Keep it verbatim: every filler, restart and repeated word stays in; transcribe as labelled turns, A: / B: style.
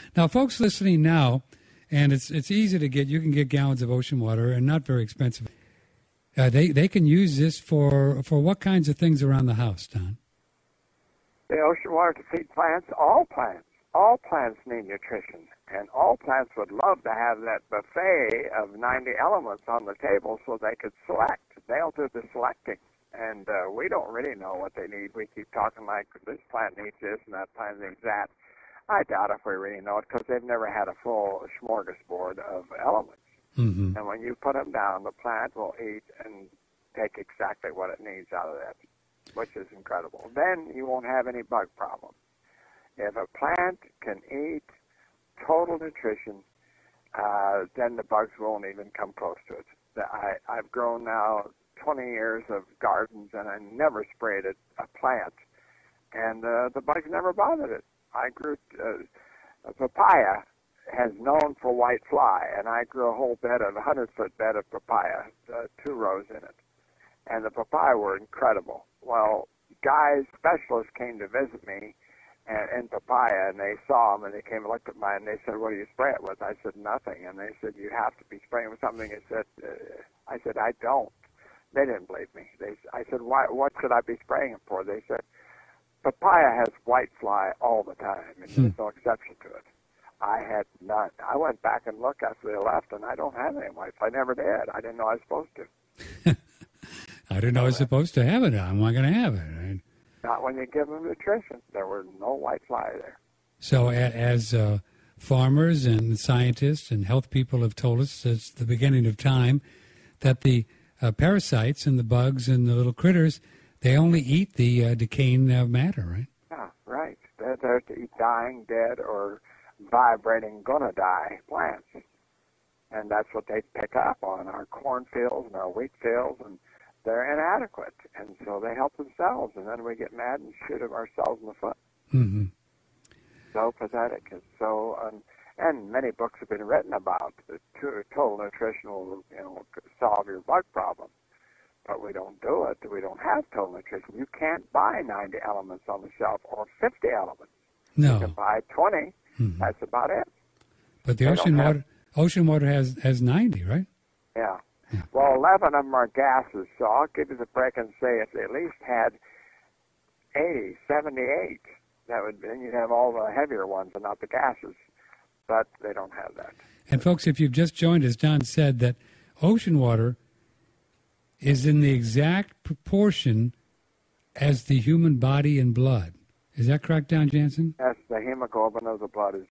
A: Now, folks listening now, and it's it's easy to get, you can get gallons of ocean water and not very expensive. Uh, they, they can use this for, for what kinds of things around the house, Don?
B: The ocean water to feed plants, all plants. All plants need nutrition, and all plants would love to have that buffet of ninety elements on the table so they could select. They'll do the selecting, and uh, we don't really know what they need. We keep talking like this plant needs this and that plant needs that. I doubt if we really know it because they've never had a full smorgasbord of elements.
A: Mm-hmm.
B: And when you put them down, the plant will eat and take exactly what it needs out of that, which is incredible. Then you won't have any bug problem. If a plant can eat total nutrition, uh, then the bugs won't even come close to it. I, I've grown now twenty years of gardens, and I never sprayed a, a plant, and uh, the bugs never bothered it. I grew uh, a papaya has known for white fly, and I grew a whole bed of a hundred-foot bed of papaya, uh, two rows in it, and the papaya were incredible. Well, guys, specialists came to visit me and, and papaya, and they saw them, and they came and looked at mine, and they said, what do you spray it with? I said, nothing. And they said, you have to be spraying with something. I said, uh, I said, I don't. They didn't believe me. They, I said, why? What should I be spraying it for? They said, papaya has white fly all the time, and
A: Hmm.
B: there's no exception to it. I had none. I went back and looked after they left, and I don't have any white fly. I never did. I didn't know I was supposed to.
A: I didn't know I was supposed to have it. I'm not going to have it. Right?
B: Not when you give them nutrition. There were no white fly there.
A: So a- as uh, farmers and scientists and health people have told us since the beginning of time that the uh, parasites and the bugs and the little critters, they only eat the uh, decaying uh, matter, right?
B: Yeah, right. They're there to eat dying, dead, or vibrating, gonna die plants. And that's what they pick up on our cornfields and our wheat fields, and they're inadequate. And so they help themselves, and then we get mad and shoot ourselves in the foot.
A: Mm-hmm.
B: So pathetic. It's so, um, and many books have been written about the total nutrition will, you know, solve your bug problem. But we don't do it. We don't have total nutrition. You can't buy ninety elements on the shelf or fifty elements.
A: No.
B: You can buy twenty.
A: Mm-hmm.
B: That's about it.
A: But the
B: They
A: ocean
B: don't
A: water,
B: have-
A: ocean water has, has ninety, right?
B: Yeah.
A: Yeah.
B: Well, eleven of them are gases, so I'll give you the break and say if they at least had eighty, seventy-eight, that would then you'd have all the heavier ones and not the gases. But they don't have that.
A: And folks, if you've just joined us, John said that ocean water is in the exact proportion as the human body and blood. Is that correct, Don Jansen?
B: Yes, the hemoglobin of the blood is